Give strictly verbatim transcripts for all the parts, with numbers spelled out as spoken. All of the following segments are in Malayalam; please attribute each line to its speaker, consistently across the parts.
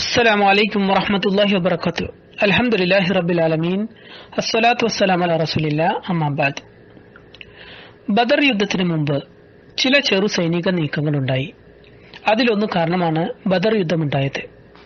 Speaker 1: السلام عليكم ورحمة الله وبركاته. الحمد لله رب العالمين. الصلاة والسلام على رسول الله. أما بعد. ബദർ യുദ്ധത്തിന് മുമ്പ് ചില ചെറു സൈനിക നീക്കങ്ങളുണ്ടായി. അതിലൊന്ന് കാരണമാണ് ബദർ യുദ്ധമുണ്ടായത്.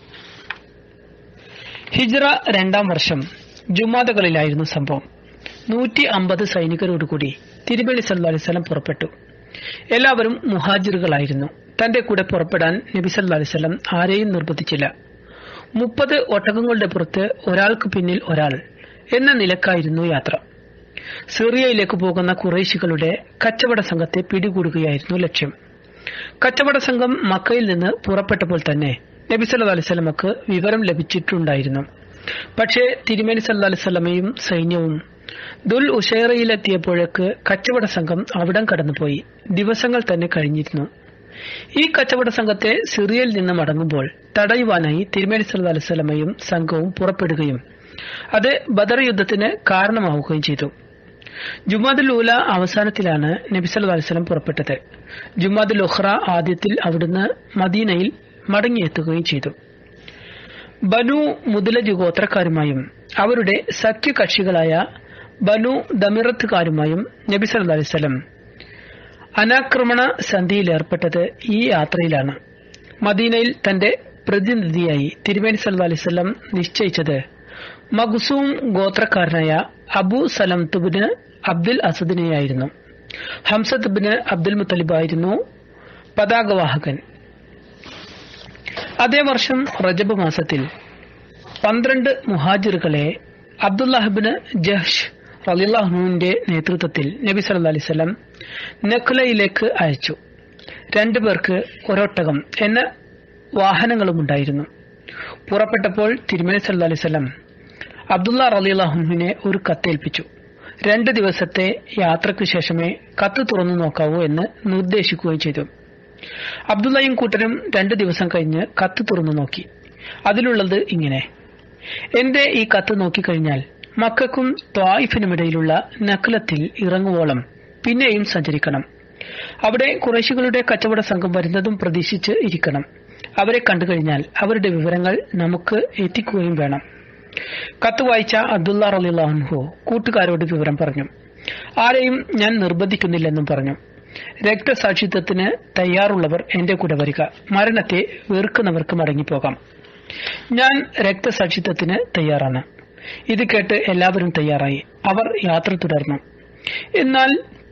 Speaker 1: ഹിജ്റ രണ്ടാം വർഷം ജുമാദകളിലായിരുന്നു സംഭവം. നൂറ്റി അമ്പത് സൈനികരോടുകൂടി തിരുമേനി സല്ലല്ലാഹു അലൈഹി വസല്ലം പുറപ്പെട്ടു. എല്ലാവരും മുഹാജിറുകളായിരുന്നു. തന്റെ കൂടെ പുറപ്പെടാൻ നബി സല്ലല്ലാഹു അലൈഹി വസല്ലം ആരെയും നിർബന്ധിച്ചില്ല. മുപ്പത് ഒട്ടകങ്ങളുടെ പുറത്ത് ഒരാൾക്ക് പിന്നിൽ ഒരാൾ എന്ന നിലക്കായിരുന്നു യാത്ര. സിറിയയിലേക്ക് പോകുന്ന ഖുറൈശികളുടെ കച്ചവട സംഘത്തെ പിടികൂടുകയായിരുന്നു ലക്ഷ്യം. കച്ചവട സംഘം മക്കയിൽ നിന്ന് പുറപ്പെട്ടപ്പോൾ തന്നെ നബി സല്ലല്ലാഹു അലൈഹി വസല്ലമക്ക് വിവരം ലഭിച്ചിട്ടുണ്ടായിരുന്നു. പക്ഷേ തിരുമേനി സല്ലല്ലാഹു അലൈഹി വസല്ലമയും സൈന്യവും ദുൽ ഉശൈറയിലെത്തിയപ്പോഴേക്ക് കച്ചവട സംഘം അവിടം കടന്നുപോയി. ദിവസങ്ങൾ തന്നെ കഴിഞ്ഞിരുന്നു. ഈ കച്ചവട സംഘത്തെ സിറിയയിൽ നിന്ന് മടങ്ങുമ്പോൾ തടയുവാനായി തിരുമേനി സല്ലല്ലാഹു അലൈഹി വസല്ലമയും സംഘവും പുറപ്പെടുകയും അത് ബദർ യുദ്ധത്തിന് കാരണമാവുകയും ചെയ്തു. ജുമാദുൽ ഊല അവസാനത്തിലാണ് നബി സല്ലല്ലാഹു അലൈഹി വസല്ലം പുറപ്പെട്ടത്. ജുമാദുൽ ഉഖ്റ ആദ്യത്തിൽ അവിടുന്ന് മദീനയിൽ മടങ്ങിയെത്തുകയും ചെയ്തു. ബനു മുദ്ലജ് ഗോത്രക്കാരുമായും അവരുടെ സഖ്യകക്ഷികളായ ബനു ദമിറത്തുകാരുമായും നബി സല്ലല്ലാഹു അലൈഹി വസല്ലം അനാക്രമണ സന്ധിയിൽ ഏർപ്പെട്ടത് ഈ യാത്രയിലാണ്. മദീനയിൽ തന്റെ പ്രതിനിധിയായി തിരുമേനി സല്ലല്ലാഹു അലൈഹി വസല്ലം നിശ്ചയിച്ചത് മഖ്സൂം ഗോത്രക്കാരനായ അബൂ സലമത്ത് ബിൻ അബ്ദുൽ അസദിനെയായിരുന്നു. ഹംസത്ത് ബിൻ അബ്ദുൽ മുത്തലിബായിരുന്നു പതാകവാഹകൻ. അതേ വർഷം റജബ് മാസത്തിൽ പന്ത്രണ്ട് മുഹാജിറുകളെ അബ്ദുല്ലാഹിബിന് ജഹ്ഷ് റളിയല്ലാഹു അൻഹുവിന്റെ നേതൃത്വത്തിൽ നബി സല്ലല്ലാഹു അലൈഹി വസല്ലം നഖ്ലയിലേക്ക് അയച്ചു. രണ്ടുപേർക്ക് ഒരൊട്ടകം എന്ന വാഹനങ്ങളും ഉണ്ടായിരുന്നു. പുറപ്പെട്ടപ്പോൾ തിരുമേനി സല്ലല്ലാഹു അലൈഹി വസല്ലം അബ്ദുല്ല റളിയല്ലാഹു അൻഹുവിനെ ഒരു കത്തേൽപ്പിച്ചു. രണ്ട് ദിവസത്തെ യാത്രയ്ക്ക് ശേഷമേ കത്ത് തുറന്നു നോക്കാവൂ എന്ന് നിർദ്ദേശിക്കുകയും ചെയ്തു. അബ്ദുല്ലയും കൂട്ടരും രണ്ടു ദിവസം കഴിഞ്ഞ് കത്ത് തുറന്നു നോക്കി. അതിലുള്ളത് ഇങ്ങനെ: എന്റെ ഈ കത്ത് നോക്കിക്കഴിഞ്ഞാൽ മക്കക്കും ത്വായിഫിനുമിടയിലുള്ള നഖ്ലത്തിൽ ഇറങ്ങുവോളം പിന്നെയും സഞ്ചരിക്കണം. അവിടെ ഖുറൈശികളുടെ കച്ചവട സംഘം വരുന്നതും പ്രതീക്ഷിച്ച് ഇരിക്കണം. അവരെ കണ്ടുകഴിഞ്ഞാൽ അവരുടെ വിവരങ്ങൾ നമുക്ക് എത്തിക്കുകയും വേണം. കത്ത് വായിച്ച അബ്ദുല്ല റളിയല്ലാഹു അൻഹു കൂട്ടുകാരോട് വിവരം പറഞ്ഞു. ആരെയും ഞാൻ നിർബന്ധിക്കുന്നില്ലെന്നും പറഞ്ഞു. രക്തസാക്ഷിത്വത്തിന് തയ്യാറുള്ളവർ എന്റെ കൂടെ വരിക, മരണത്തെ വെറുക്കുന്നവർക്ക് മടങ്ങിപ്പോകാം. ഞാൻ രക്തസാക്ഷിത്വത്തിന് തയ്യാറാണ്. ഇത് കേട്ട് എല്ലാവരും തയ്യാറായി. അവർ യാത്ര തുടർന്നു. എന്നാൽ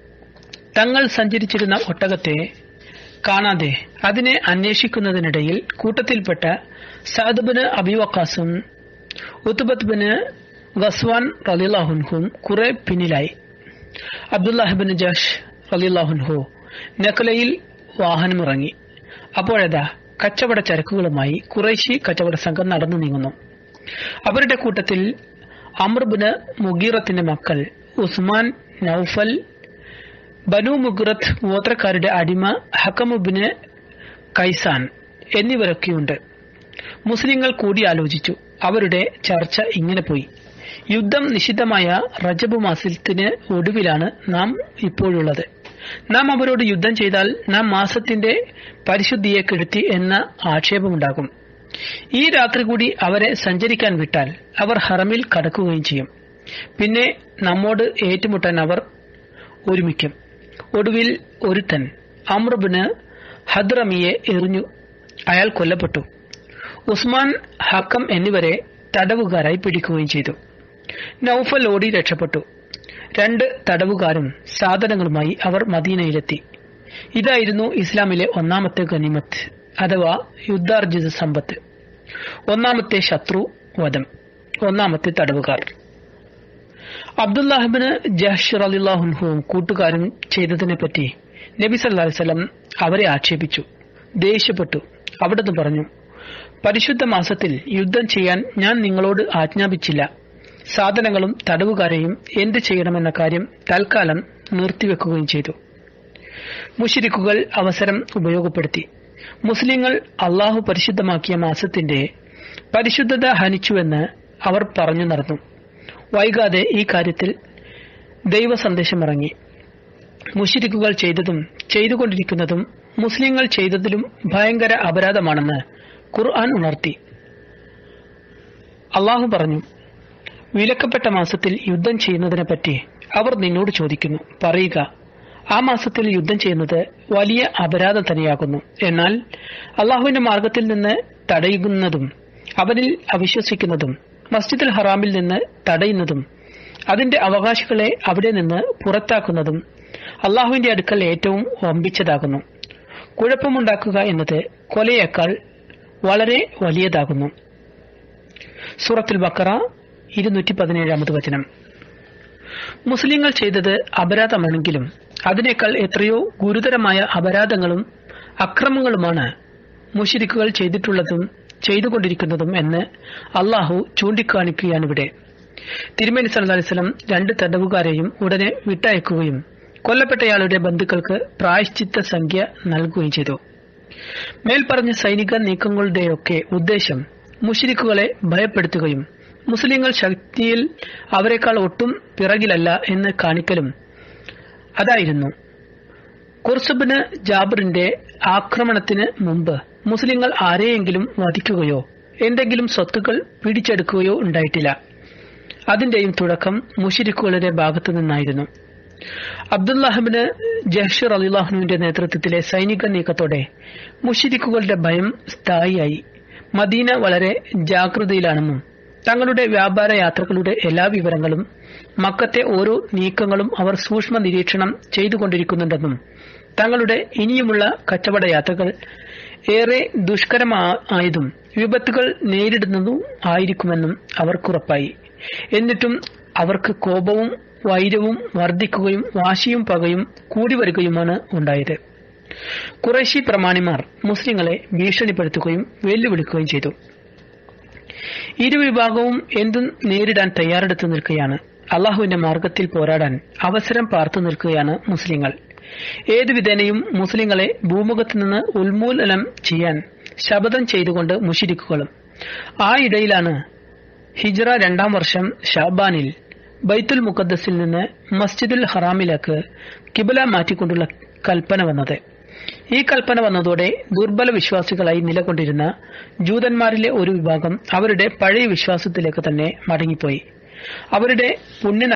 Speaker 1: തങ്ങൾ സഞ്ചരിച്ചിരുന്ന ഒട്ടകത്തെ കാണാതെ അതിനെ അന്വേഷിക്കുന്നതിനിടയിൽ കൂട്ടത്തിൽപ്പെട്ട സഅദ് ബിൻ അബീ വഖാസും ഉത്ബത്ത് ബിൻ ഗസ്വാൻ റളിയല്ലാഹു അൻഹും കുറെ പിന്നിലായി. അബ്ദുല്ലാഹ് ബിൻ ജഹ്ഷ് റളിയല്ലാഹു അൻഹു നഖ്ലയിൽ വാഹനമിറങ്ങി. അപ്പോഴതാ കച്ചവട ചരക്കുകളുമായി ഖുറൈശി കച്ചവട സംഘം നടന്നു നീങ്ങുന്നു. അവരുടെ കൂട്ടത്തിൽ അംർ ബിൻ മുഗീറത്തിന്റെ മക്കൾ ഉസ്മാൻ, നൗഫൽ, ബനു മുഗിറത്ത് ഗോത്രക്കാരുടെ അടിമ ഹക്കമു ബിൻ കൈസാൻ എന്നിവരൊക്കെയുണ്ട്. മുസ്ലിങ്ങൾ കൂടിയാലോചിച്ചു. അവരുടെ ചർച്ച ഇങ്ങനെ പോയി: യുദ്ധം നിഷിദ്ധമായ റജബ് മാസത്തിന് ഒടുവിലാണ് നാം ഇപ്പോഴുള്ളത്. നാം അവരോട് യുദ്ധം ചെയ്താൽ നാം മാസത്തിന്റെ പരിശുദ്ധിയെ കെടുത്തി എന്ന ആക്ഷേപമുണ്ടാകും. ഈ രാത്രി കൂടി അവരെ സഞ്ചരിക്കാൻ വിട്ടാൽ അവർ ഹറമിൽ കടക്കുകയും ചെയ്യും. പിന്നെ നമ്മോട് ഏറ്റുമുട്ടാൻ അവർ ഒരുമിക്കും. ഒടുവിൽ ഒരുത്തൻ അംർ ബിൻ ഹദ്റമിയെ എറിഞ്ഞു. അയാൾ കൊല്ലപ്പെട്ടു. ഉസ്മാൻ, ഹക്കം എന്നിവരെ തടവുകാരായി പിടിക്കുകയും ചെയ്തു. നൗഫൽ ഓടി രക്ഷപ്പെട്ടു. രണ്ട് തടവുകാരും സാധനങ്ങളുമായി അവർ മദീനയിലെത്തി. ഇതായിരുന്നു ഇസ്ലാമിലെ ഒന്നാമത്തെ ഗനിമത്ത് അഥവാ യുദ്ധാർജിത സമ്പത്ത്. ഒന്നാമത്തെ ശത്രു വധം, ഒന്നാമത്തെ തടവുകാർ. അബ്ദുല്ലാഹിബ്ന് ജഹ്ഷ് റളിയല്ലാഹു അൻഹുവും കൂട്ടുകാരും ചെയ്തതിനെപ്പറ്റി നബി സല്ലല്ലാഹു അലൈഹി വസല്ലം അവരെ ആക്ഷേപിച്ചു, ദേഷ്യപ്പെട്ടു. അവിടുന്ന് പറഞ്ഞു: പരിശുദ്ധ മാസത്തിൽ യുദ്ധം ചെയ്യാൻ ഞാൻ നിങ്ങളോട് ആജ്ഞാപിച്ചില്ല. സാധനങ്ങളും തടവുകാരെയും എന്ത് ചെയ്യണമെന്ന കാര്യം തൽക്കാലം നിർത്തിവെക്കുകയും ചെയ്തു. മുശ്രിക്കുകൾ അവസരം ഉപയോഗപ്പെടുത്തി. മുസ്ലിങ്ങൾ അള്ളാഹു പരിശുദ്ധമാക്കിയ മാസത്തിന്റെ പരിശുദ്ധത ഹനിച്ചുവെന്ന് അവർ പറഞ്ഞു നടന്നു. വൈകാതെ ഈ കാര്യത്തിൽ ദൈവ സന്ദേശമിറങ്ങി. മുശ്രിക്കുകൾ ചെയ്തതും ചെയ്തുകൊണ്ടിരിക്കുന്നതും മുസ്ലിങ്ങൾ ചെയ്തതിലും ഭയങ്കര അപരാധമാണെന്ന് ഖുർആൻ ഉണർത്തി. അള്ളാഹു പറഞ്ഞു, വിലക്കപ്പെട്ട മാസത്തിൽ യുദ്ധം ചെയ്യുന്നതിനെപ്പറ്റി അവർ നിന്നോട് ചോദിക്കുന്നു. പറയുക, ആ മാസത്തിൽ യുദ്ധം ചെയ്യുന്നത് വലിയ അപരാധം തന്നെയാകുന്നു. എന്നാൽ അള്ളാഹുവിന്റെ മാർഗത്തിൽ നിന്ന് തടയുന്നതും അവനിൽ അവിശ്വസിക്കുന്നതും മസ്ജിദുൽ ഹറാമിൽ നിന്ന് തടയുന്നതും അതിന്റെ അവകാശികളെ അവിടെ നിന്ന് പുറത്താക്കുന്നതും അള്ളാഹുവിന്റെ അടുക്കൽ ഏറ്റവും വമ്പിച്ചതാകുന്നു. കുഴപ്പമുണ്ടാക്കുക എന്നത് കൊലയേക്കാൾ വളരെ വലിയതാകുന്നു. സൂറത്തുൽ ബഖറ ഇരുന്നൂറ്റി പതിനേഴാമത് വചനം. മുസ്ലിങ്ങൾ ചെയ്തത് അപരാധമാണെങ്കിലും അതിനേക്കാൾ എത്രയോ ഗുരുതരമായ അപരാധങ്ങളും അക്രമങ്ങളുമാണ് മുശ്രിക്കുകൾ ചെയ്തിട്ടുള്ളതും ചെയ്തുകൊണ്ടിരിക്കുന്നതും എന്ന് അള്ളാഹു ചൂണ്ടിക്കാണിക്കുകയാണിവിടെ. തിരുമേനി സല്ലല്ലാഹു അലൈഹി വസല്ലം രണ്ട് തടവുകാരെയും ഉടനെ വിട്ടയക്കുകയും കൊല്ലപ്പെട്ടയാളുടെ ബന്ധുക്കൾക്ക് പ്രായശ്ചിത്ത സംഖ്യ നൽകുകയും ചെയ്തു. മേൽപ്പറഞ്ഞ സൈനിക നീക്കങ്ങളുടെയൊക്കെ ഉദ്ദേശം മുശ്രിക്കുകളെ ഭയപ്പെടുത്തുകയും മുസ്ലിങ്ങൾ ശക്തിയിൽ അവരെക്കാൾ ഒട്ടും പിറകിലല്ല എന്ന് കാണിക്കലും അതായിരുന്നു. ഖുർസുബ്ന് ജാബിറിന്റെ ആക്രമണത്തിന് മുമ്പ് മുസ്ലിങ്ങൾ ആരെയെങ്കിലും വധിക്കുകയോ എന്തെങ്കിലും സ്വത്തുക്കൾ പിടിച്ചെടുക്കുകയോ ഉണ്ടായിട്ടില്ല. അതിന്റെയും തുടക്കം മുശ്രിക്കുകളുടെ ഭാഗത്തു നിന്നായിരുന്നു. അബ്ദുല്ലാഹിബ്ന് ജഹ്ഷ് റളിയല്ലാഹുവിന്റെ നേതൃത്വത്തിലെ സൈനിക നീക്കത്തോടെ മുശ്രിക്കുകളുടെ ഭയം സ്ഥായിയായി. മദീന വളരെ ജാഗ്രതയിലാണെന്നും തങ്ങളുടെ വ്യാപാര യാത്രകളുടെ എല്ലാ വിവരങ്ങളും മക്കത്തെ ഓരോ നീക്കങ്ങളും അവർ സൂക്ഷ്മ നിരീക്ഷണം ചെയ്തുകൊണ്ടിരിക്കുന്നുണ്ടെന്നും തങ്ങളുടെ ഇനിയുമുള്ള കച്ചവട യാത്രകൾ ഏറെ ദുഷ്കരമായതും വിപത്തുകൾ നേരിടുന്നതും ആയിരിക്കുമെന്നും അവർക്കുറപ്പായി. എന്നിട്ടും അവർക്ക് കോപവും വൈരവും വർദ്ധിക്കുകയും വാശിയും പകയും കൂടി വരികയുമാണ് ഉണ്ടായത്. ഖുറൈശി പ്രമാണിമാർ മുസ്ലിങ്ങളെ ഭീഷണിപ്പെടുത്തുകയും വെല്ലുവിളിക്കുകയും ചെയ്തു. ഇരുവിഭാഗവും എന്തും നേരിടാൻ തയ്യാറെടുത്തു നിൽക്കുകയാണ്. അള്ളാഹുവിന്റെ മാർഗത്തിൽ പോരാടാൻ അവസരം പാർത്തു നിൽക്കുകയാണ് മുസ്ലിങ്ങൾ. ഏതു വിധേനയും മുസ്ലിങ്ങളെ ഭൂമുഖത്തു നിന്ന് ഉന്മൂലനം ചെയ്യാൻ ശപഥം ചെയ്തുകൊണ്ട് മുശ്രിക്കുകളും. ആ ഇടയിലാണ് ഹിജ്റ രണ്ടാം വർഷം ഷാബാനിൽ ബൈത്തുൽ മുഖദ്ദസിൽ നിന്ന് മസ്ജിദുൽ ഹറാമിലേക്ക് കിബില മാറ്റിക്കൊണ്ടുള്ള കൽപ്പന വന്നത്. ഈ കൽപ്പന വന്നതോടെ ദുർബല വിശ്വാസികളായി നിലകൊണ്ടിരുന്ന ജൂതന്മാരിലെ ഒരു വിഭാഗം അവരുടെ പഴയ വിശ്വാസത്തിലേക്ക് തന്നെ മടങ്ങിപ്പോയി. അവരുടെ പുണ്യ